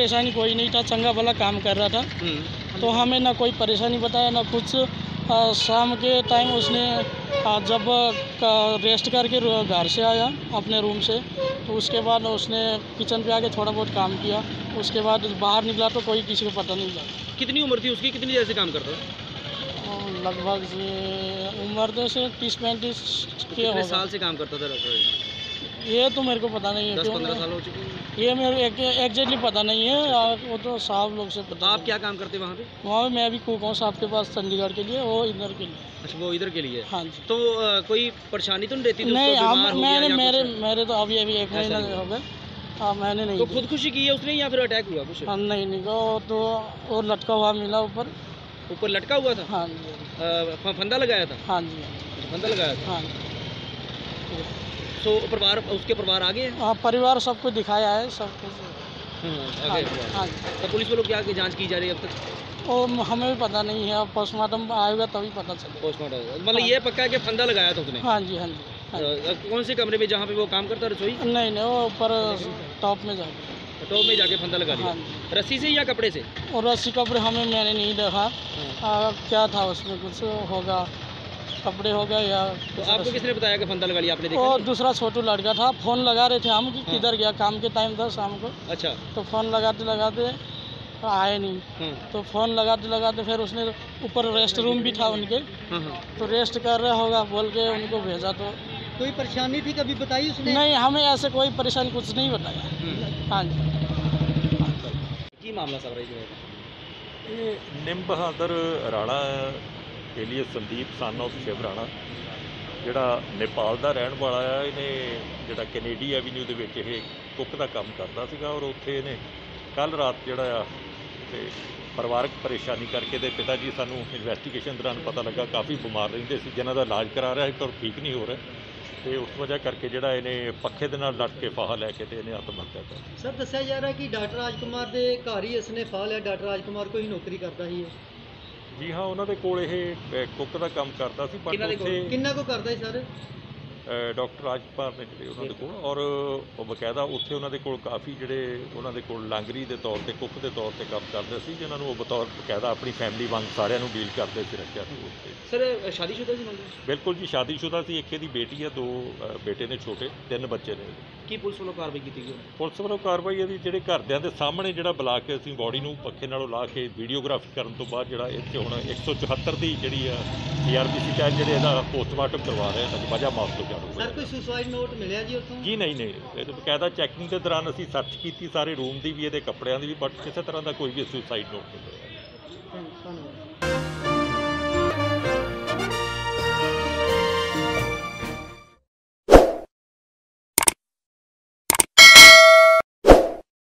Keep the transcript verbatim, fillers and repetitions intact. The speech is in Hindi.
परेशानी कोई नहीं था, चंगा भला काम कर रहा था। तो हमें ना कोई परेशानी बताया ना कुछ। आ, शाम के टाइम उसने आ, जब रेस्ट करके घर से आया अपने रूम से, तो उसके बाद उसने किचन पे आके थोड़ा बहुत काम किया। उसके बाद बाहर निकला तो कोई किसी को पता नहीं लगा। कितनी उम्र थी उसकी, कितनी देर से काम करता था? लगभग से उम्र तो से तीस पैंतीस के होगा। साल से काम करता था डॉक्टर? ये तो मेरे को पता नहीं है, दस पंद्रह साल हो चुके हैं। ये मेरे एग्जैक्टली पता नहीं है, वो तो साहब लोग से पता। आप क्या काम करते हैं वहाँ पे? वहाँ पे मैं भी कुक हूँ साहब के पास, चंडीगढ़ के लिए, वो इधर के लिए। अच्छा, वो इधर के लिए? हाँ जी। तो आ, कोई परेशानी तो नहीं रहती? नहीं, हम मैंने मेरे मेरे तो अभी अभी एक महीना हो गया। हाँ, मैंने नहीं। तो खुदकुशी की है उसने या फिर अटैक हुआ कुछ? हाँ, नहीं नहीं, वो तो और लटका हुआ मिला ऊपर। ऊपर लटका हुआ था? हाँ जी। फंदा लगाया था? हाँ जी। फंदा लगाया था? हाँ। तो परिवार, उसके परिवार आ गए? हाँ, परिवार सबको दिखाया है, सब कुछ। हाँ, हाँ। तो पुलिस वालों क्या जांच की जा रही है अब तक? वो हमें भी पता नहीं है, पोस्टमार्टम आएगा तभी पता चलेगा। पोस्टमार्टम मतलब ये पक्का है कि फंदा लगाया था उसने? हाँ जी, हाँ जी। हाँ। कौन से कमरे में जहाँ पे वो काम करता, रसोई? नहीं नहीं, वो ऊपर टॉप में जाके टॉप में जाके फंदा लगा दिया? हाँ। रस्सी से या कपड़े से? और रस्सी कपड़े हमें मैंने नहीं देखा। हाँ। क्या था उसमें, कुछ होगा, कपड़े हो गए या। तो आपको किसने बताया कि फंदा लगा लिया, आपने देखा? और दूसरा छोटू लड़का था, फ़ोन लगा रहे थे हम कि किधर गया, काम के टाइम था शाम को। अच्छा। तो फ़ोन लगाते लगाते आए नहीं। तो फ़ोन लगाते लगाते फिर उसने ऊपर रेस्ट रूम भी था उनके, तो रेस्ट कर रहा होगा बोल के उनको भेजा। तो कोई परेशानी थी कभी बताई उसने? नहीं, हमें ऐसे कोई परेशानी कुछ नहीं बताया। हाँ जी। की मामला सब रही ये Nim Bahadur Rana alias Sandeep son of Shiv Rana, ਜਿਹੜਾ ਨੇਪਾਲ ਦਾ ਰਹਿਣ ਵਾਲਾ ਆ। ਇਹਨੇ ਜਿਹੜਾ ਕੈਨੇਡੀ ਐਵੀਨਿਊ ਦੇ ਵਿੱਚ ਇਹ ਕੁੱਕ ਦਾ ਕੰਮ ਕਰਦਾ ਸੀਗਾ, ਔਰ ਉੱਥੇ ਇਹਨੇ ਕੱਲ੍ਹ ਰਾਤ ਜਿਹੜਾ ਆ ਤੇ ਪਰਿਵਾਰਕ ਪਰੇਸ਼ਾਨੀ ਕਰਕੇ ਇਹਦੇ ਪਿਤਾ ਜੀ ਸਾਨੂੰ ਇਨਵੈਸਟੀਗੇਸ਼ਨ ਦੌਰਾਨ ਪਤਾ ਲੱਗਾ ਕਾਫੀ ਬਿਮਾਰ ਰਹਿੰਦੇ ਸੀ, ਜਿਨ੍ਹਾਂ ਦਾ ਇਲਾਜ ਕਰਾ ਰਿਹਾ ਸੀ ਪਰ ਠੀਕ ਨਹੀਂ ਹੋ ਰਿਹਾ, ਤੇ ਉਸ ਵਜ੍ਹਾ ਕਰਕੇ ਜਿਹੜਾ ਇਹਨੇ ਪੱਖੇ ਦੇ ਨਾਲ ਲਟ ਕੇ ਫਾਹਾ ਲੈ ਕੇ ਤੇ ਇਹਨੇ ਆਤਮ ਹੱਤਿਆ ਕਰ ਦਿੱਤੀ। ਸਰ, ਦੱਸਿਆ ਜਾ ਰਿਹਾ ਕਿ ਡਾਕਟਰ ਰਾਜਕੁਮਾਰ ਦੇ ਘਰ ਹੀ ਇਸਨੇ ਫਾਹਾ ਲਿਆ। ਡਾਕਟਰ ਰਾਜਕੁਮਾਰ ਕੋਈ ਨੌਕਰੀ ਕਰਦਾ ਸੀ? ਜੀ ਹਾਂ, ਉਹਨਾਂ ਦੇ ਕੋਲ ਇਹ ਕੁੱਕ ਦਾ ਕੰਮ ਕਰਦਾ ਸੀ, ਪਰ ਉੱਥੇ ਕਿੰਨਾ ਕੁ ਕਰਦਾ ਸੀ ਸਰ? ਡਾਕਟਰ ਰਾਜਕੁਮਾਰ ਨੇ ਜਿਹੜੇ ਉਹਨਾਂ ਦੇ ਕੋਲ, ਔਰ ਉਹ ਬਕਾਇਦਾ ਉੱਥੇ ਉਹਨਾਂ ਦੇ ਕੋਲ ਕਾਫੀ ਜਿਹੜੇ ਉਹਨਾਂ ਦੇ ਕੋਲ ਲਾਂਗਰੀ ਦੇ ਤੌਰ 'ਤੇ, ਕੁੱਕ ਦੇ ਤੌਰ 'ਤੇ ਕੰਮ ਕਰਦੇ ਸੀ, ਜਿਨ੍ਹਾਂ ਨੂੰ ਉਹ ਬਤੌਰ ਬਕਾਇਦਾ ਆਪਣੀ ਫੈਮਿਲੀ ਵਾਂਗ ਸਾਰਿਆਂ ਨੂੰ ਡੀਲ ਕਰਦੇ ਸੀ, ਰੱਖਿਆ ਸੀ ਉੱਥੇ। ਸਰ, ਸ਼ਾਦੀशुदा ਸੀ? ਬਿਲਕੁਲ ਜੀ, ਸ਼ਾਦੀशुदा ਸੀ। ਇੱਕ ਇਹਦੀ ਬੇਟੀ ਹੈ, ਦੋ ਬੇਟੇ ਨੇ ਛੋਟੇ, ਤਿੰਨ ਬੱਚੇ ਨੇ। ਕੀ ਪੁਲਿਸ ਵੱਲੋਂ ਕਾਰਵਾਈ ਕੀਤੀ ਗਈ? ਪੁਲਿਸ ਵੱਲੋਂ ਕਾਰਵਾਈ ਇਹਦੀ ਜਿਹੜੇ ਘਰਦਿਆਂ ਦੇ ਸਾਹਮਣੇ ਜਿਹੜਾ ਬੁਲਾ ਕੇ ਅਸੀਂ ਬੋਡੀ ਨੂੰ ਪੱਖੇ ਨਾਲੋਂ ਲਾ ਕੇ ਵੀਡੀਓਗ੍ਰਾਫੀ ਕਰਨ ਤੋਂ ਬਾਅਦ ਜਿਹੜਾ ਇਹ 'ਚ ਹੁਣ ਇੱਕ ਸੌ ਚੁਹੱਤਰ ਦੀ ਜਿਹੜੀ ਆ ਸੀ ਆਰ ਪੀ ਸੀ ਤਹਿਤ ਜਿਹੜੇ ਇਹਦਾ ਪੋਸਟਮਾਰਟਮ ਕਰਵਾ ਰਹੇ ਹਾਂ, ਵਜ੍ਹਾ ਮੌਤ ਤੋਂ ਜਾਣੂ ਸਰ, ਕੋਈ ਸੁਸਾਈਡ ਨੋਟ ਮਿਲਿਆ ਜੀ ਉੱਥੋਂ? ਜੀ ਨਹੀਂ ਨਹੀਂ, ਇਹ ਬਕਾਇਦਾ ਚੈਕਿੰਗ ਦੇ ਦੌਰਾਨ ਅਸੀਂ ਸਰਚ ਕੀਤੀ ਸਾਰੇ ਰੂਮ ਦੀ ਵੀ, ਇਹਦੇ ਕੱਪੜਿਆਂ ਦੀ ਵੀ, ਬਟ ਕਿਸੇ ਤਰ੍ਹਾਂ ਦਾ ਕੋਈ ਵੀ ਸੁਸਾਈਡ ਨੋਟ ਨਹੀਂ ਮਿਲਿਆ। ਧੰਨਵਾਦ।